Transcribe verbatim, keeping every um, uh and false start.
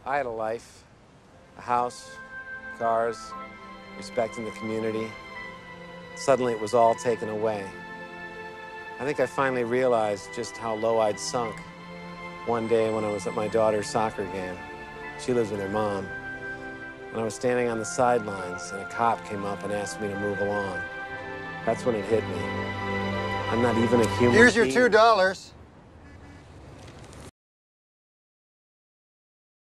I had a life, a house, cars, respect in the community. Suddenly it was all taken away. I think I finally realized just how low I'd sunk one day when I was at my daughter's soccer game. She lives with her mom. And I was standing on the sidelines, and a cop came up and asked me to move along. That's when it hit me. I'm not even a human Here's your being. two dollars.